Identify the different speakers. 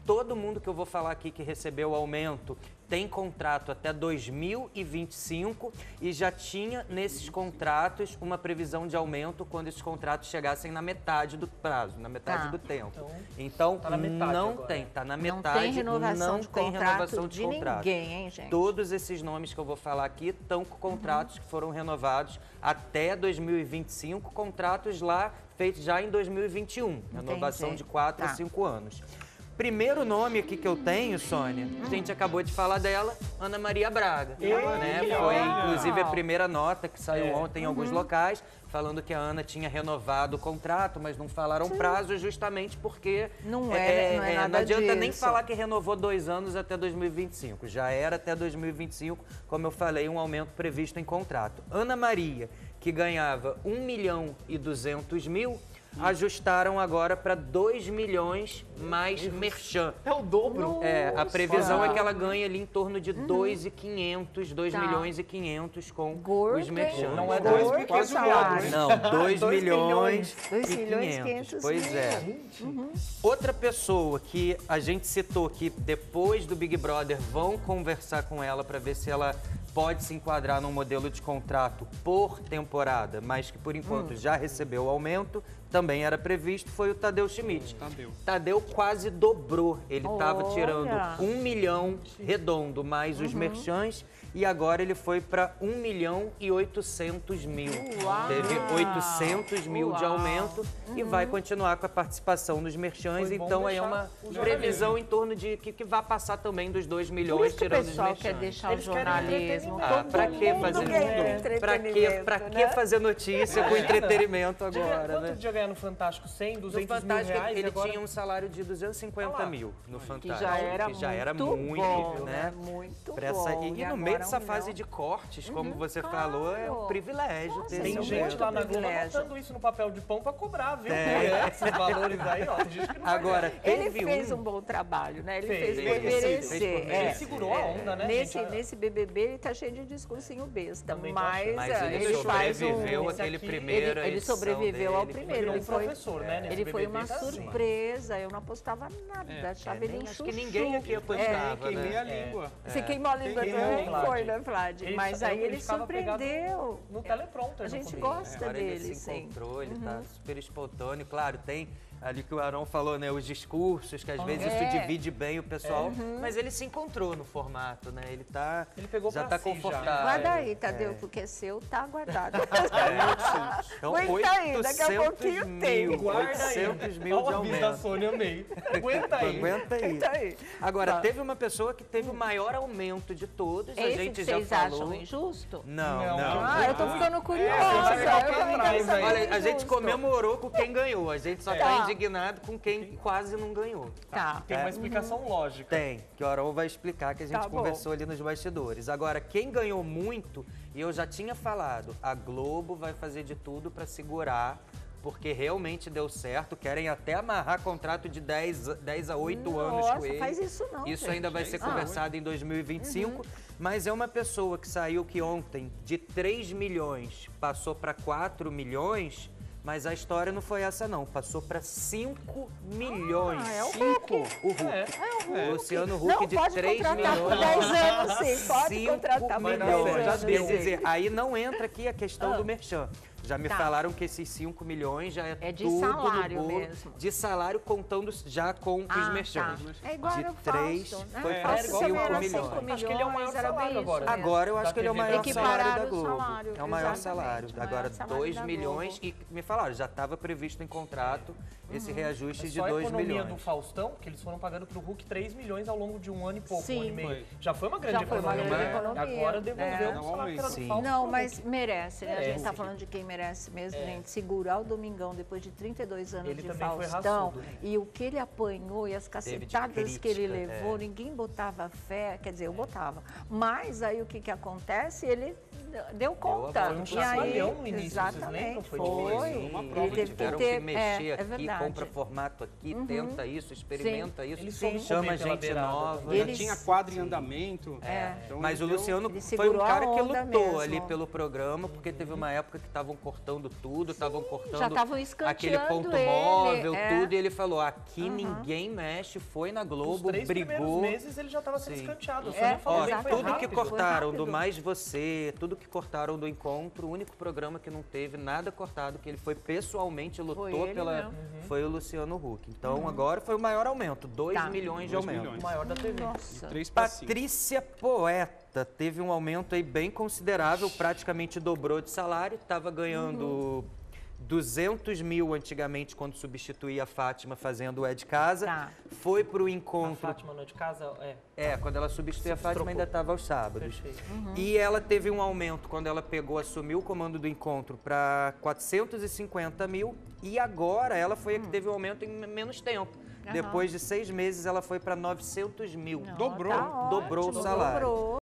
Speaker 1: todo mundo que eu vou falar aqui que recebeu o aumento tem contrato até 2025 e já tinha nesses contratos uma previsão de aumento quando esses contratos chegassem na metade do prazo, na metade do tempo. Então
Speaker 2: tá na metade
Speaker 1: não
Speaker 2: agora.
Speaker 1: tem, tá na
Speaker 3: Não
Speaker 1: metade,
Speaker 3: tem renovação de contrato de
Speaker 1: contrato.
Speaker 3: ninguém, hein, gente?
Speaker 1: Todos esses nomes que eu vou falar aqui estão com contratos que foram renovados até 2025, contratos lá feitos já em 2021, renovação de 4 a 5 anos. Primeiro nome aqui que eu tenho, Sônia, a gente acabou de falar dela, Ana Maria Braga. Né? Foi, inclusive, a primeira nota que saiu ontem em alguns locais, falando que a Ana tinha renovado o contrato, mas não falaram prazo justamente porque
Speaker 3: não
Speaker 1: adianta nem
Speaker 3: disso.
Speaker 1: falar que renovou 2 anos até 2025. Já era até 2025, como eu falei, um aumento previsto em contrato. Ana Maria, que ganhava 1.200.000, ajustaram agora para 2 milhões mais merchan.
Speaker 2: É o dobro.
Speaker 1: A previsão é que ela ganha ali em torno de 2.500, 2 milhões e 500 com os merchan.
Speaker 2: Não é
Speaker 3: Gordo
Speaker 2: 2 quase
Speaker 3: salário.
Speaker 1: Não, 2 milhões
Speaker 3: 2
Speaker 1: e
Speaker 3: milhões
Speaker 1: 500.
Speaker 3: 500
Speaker 1: Pois é. Outra pessoa que a gente citou que depois do Big Brother vão conversar com ela para ver se ela pode se enquadrar num modelo de contrato por temporada, mas que por enquanto já recebeu o aumento, também era previsto, foi o Tadeu Schmidt. Tadeu quase dobrou. Ele estava tirando 1 milhão redondo mais os merchans e agora ele foi para 1.800.000. Teve 800 mil de aumento e vai continuar com a participação nos merchans. Então aí é uma previsão em torno de que vai passar também dos 2 milhões tirando os merchans.
Speaker 3: O pessoal quer deixar o jornalismo.
Speaker 1: Pra que fazer Pra que fazer notícia com entretenimento agora,
Speaker 2: Quanto
Speaker 1: né?
Speaker 2: podia ganhar no Fantástico? 100, 200
Speaker 1: No Fantástico,
Speaker 2: mil reais?
Speaker 1: ele
Speaker 2: agora...
Speaker 1: tinha um salário de 250 mil no Fantástico.
Speaker 3: Que já era muito bom,
Speaker 1: né?
Speaker 3: Muito
Speaker 1: Pra essa,
Speaker 3: bom.
Speaker 1: e no meio dessa fase de cortes, como você falou, é um privilégio ter
Speaker 2: Tem
Speaker 1: esse
Speaker 2: gente
Speaker 1: aumento.
Speaker 2: lá na Globo anotando isso no papel de pão pra cobrar, viu? Esses valores aí, ó. Tem gente que não vai
Speaker 1: Agora,
Speaker 3: Ele
Speaker 1: teve
Speaker 3: fez um bom trabalho, né? Ele
Speaker 2: Fez,
Speaker 3: fez por merecer.
Speaker 2: Ele segurou a onda, né, gente?
Speaker 3: Nesse BBB ele tá cheio de discursinho besta,
Speaker 2: Também tô
Speaker 3: mas
Speaker 1: ele
Speaker 3: faz
Speaker 1: sobreviveu àquele primeiro
Speaker 3: ele sobreviveu ao primeiro.
Speaker 2: Ele foi professor, né? Nesse
Speaker 3: Ele foi
Speaker 2: BBB,
Speaker 3: uma
Speaker 2: tá assim.
Speaker 3: surpresa, eu não apostava nada, achava ele um
Speaker 1: Acho
Speaker 3: chuchu.
Speaker 1: que ninguém aqui apostava,
Speaker 4: Queimei
Speaker 1: né?
Speaker 4: a língua.
Speaker 3: Você queimou a língua também, foi, né, Vlad? Mas aí ele
Speaker 2: ficava pegado
Speaker 3: surpreendeu.
Speaker 2: no teleprompter.
Speaker 3: A gente
Speaker 2: no
Speaker 3: gosta
Speaker 1: Agora ele
Speaker 3: dele,
Speaker 1: se
Speaker 3: sim.
Speaker 1: encontrou, ele tá super espontâneo. Claro, tem ali que o Arão falou, né? Os discursos, que às vezes isso divide bem o pessoal, mas ele se encontrou no formato, né? Ele
Speaker 2: pegou
Speaker 1: já
Speaker 2: pra
Speaker 1: tá
Speaker 2: si,
Speaker 1: confortável.
Speaker 3: Guarda aí, Tadeu, porque seu tá guardado.
Speaker 1: Então,
Speaker 3: Aguenta aí, daqui a pouquinho tem.
Speaker 2: Guarda aí.
Speaker 1: 800 mil de
Speaker 2: Olha o aviso da
Speaker 1: aumento.
Speaker 2: Sônia, amei. Aguenta aí.
Speaker 1: Aguenta aí.
Speaker 3: Aguenta aí.
Speaker 1: Agora, teve uma pessoa que teve o maior aumento de todos, a
Speaker 3: Esse
Speaker 1: gente
Speaker 3: que
Speaker 1: já
Speaker 3: vocês
Speaker 1: falou.
Speaker 3: acham injusto?
Speaker 1: Não.
Speaker 3: Eu tô ficando curiosa.
Speaker 2: você vai
Speaker 3: Eu
Speaker 2: ficar
Speaker 3: também
Speaker 2: atrás
Speaker 3: quero saber
Speaker 2: aí.
Speaker 1: Olha, a
Speaker 3: injusto.
Speaker 1: gente comemorou com quem ganhou, a gente só tá indignado com quem quase não ganhou.
Speaker 3: Tá.
Speaker 2: Tem uma explicação lógica.
Speaker 1: Tem, que o Arão vai explicar, que a gente
Speaker 3: Tá bom.
Speaker 1: conversou ali nos bastidores. Agora, quem ganhou muito, e eu já tinha falado, a Globo vai fazer de tudo para segurar, porque realmente deu certo, querem até amarrar contrato de 10 a 8 anos com ele.
Speaker 3: Faz isso não,
Speaker 1: Isso
Speaker 3: gente.
Speaker 1: ainda vai ser conversado em 2025, mas é uma pessoa que saiu que ontem de 3 milhões passou para 4 milhões, mas a história não foi essa não, passou para 5 milhões.
Speaker 3: É o Hulk.
Speaker 1: O Hulk. O Luciano Huck
Speaker 3: Não,
Speaker 1: de
Speaker 3: pode
Speaker 1: 3
Speaker 3: contratar
Speaker 1: milhões.
Speaker 3: por 10 anos, sim. Pode
Speaker 1: 5
Speaker 3: contratar por 10
Speaker 1: milhões.
Speaker 3: anos.
Speaker 1: Quer dizer, aí não entra aqui a questão do merchan. Já me
Speaker 3: Tá.
Speaker 1: falaram que esses 5 milhões já é
Speaker 3: de
Speaker 1: tudo
Speaker 3: salário
Speaker 1: no bolo,
Speaker 3: mesmo.
Speaker 1: de salário contando já com os merchans.
Speaker 3: Tá. É igual
Speaker 1: De
Speaker 3: era o
Speaker 1: 3
Speaker 3: Fausto, né?
Speaker 1: foi
Speaker 3: Fausto
Speaker 1: para
Speaker 3: também
Speaker 1: 5
Speaker 3: era
Speaker 1: milhões.
Speaker 3: 5
Speaker 2: Acho que ele é o maior
Speaker 3: era bem
Speaker 2: salário
Speaker 3: isso
Speaker 2: agora.
Speaker 3: mesmo.
Speaker 1: Agora eu acho que ele é o maior salário
Speaker 3: Equipararam
Speaker 1: da
Speaker 3: o
Speaker 1: Globo.
Speaker 3: salário,
Speaker 1: É o maior
Speaker 3: exatamente,
Speaker 1: salário.
Speaker 3: o maior
Speaker 1: Agora
Speaker 3: salário
Speaker 1: 2
Speaker 3: da
Speaker 1: milhões
Speaker 3: Globo.
Speaker 1: e me falaram, já estava previsto em contrato esse reajuste de
Speaker 2: Só a
Speaker 1: 2
Speaker 2: economia do
Speaker 1: milhões.
Speaker 2: Faustão, que eles foram pagando pro Hulk 3 milhões ao longo de um ano e pouco,
Speaker 3: Sim.
Speaker 2: um ano e meio.
Speaker 4: Foi.
Speaker 2: Já foi uma grande
Speaker 3: Já foi uma
Speaker 2: economia.
Speaker 3: grande
Speaker 2: né?
Speaker 3: economia.
Speaker 2: Agora devolveu
Speaker 3: É.
Speaker 2: o salário que era do
Speaker 1: Sim.
Speaker 2: Fausto.
Speaker 3: Não,
Speaker 2: pro
Speaker 3: mas
Speaker 2: Hulk.
Speaker 3: merece, né? A gente tá
Speaker 2: Hulk.
Speaker 3: falando de quem merece mesmo, gente. Segurar o Domingão depois de 32 anos
Speaker 2: Ele
Speaker 3: de
Speaker 2: também foi
Speaker 3: Faustão
Speaker 2: raçudo.
Speaker 3: e o que ele apanhou e as cacetadas que ele levou, ninguém botava fé, quer dizer, eu botava. Mas aí o que acontece? Ele deu conta.
Speaker 1: Foi um
Speaker 2: chacoalhão no início, vocês lembram?
Speaker 3: Foi.
Speaker 1: Uma prova, tiveram que mexer aqui,
Speaker 3: verdade.
Speaker 1: compra formato aqui, tenta isso, experimenta isso,
Speaker 2: Ele
Speaker 1: chama gente nova.
Speaker 4: Já tinha quadro em andamento. Então
Speaker 1: mas o Luciano foi um cara que lutou ali pelo programa, porque teve uma época que estavam cortando tudo, estavam cortando aquele ponto móvel, tudo, e ele falou, aqui ninguém mexe, foi na Globo,
Speaker 2: Os 3
Speaker 1: brigou.
Speaker 2: primeiros meses ele já estava sendo escanteado.
Speaker 1: Tudo que cortaram do Mais Você, tudo que cortaram do Encontro, o único programa que não teve nada cortado, que ele foi pessoalmente, lutou pela... Foi o Luciano Huck. Então agora foi o maior aumento, 2 milhões de aumento.
Speaker 2: O maior da TV.
Speaker 3: Nossa.
Speaker 1: Patrícia Poeta teve um aumento aí bem considerável, praticamente dobrou de salário, estava ganhando 200 mil antigamente quando substituía a Fátima fazendo o É de Casa. Foi para o Encontro.
Speaker 2: A Fátima no É de Casa,
Speaker 1: quando ela substituía a Fátima ainda estava aos sábados.
Speaker 2: Perfeito.
Speaker 1: E ela teve um aumento quando ela assumiu o comando do Encontro para 450 mil e agora ela foi a que teve um aumento em menos tempo. Depois de 6 meses, ela foi para 900 mil.
Speaker 3: Não,
Speaker 1: Dobrou o salário.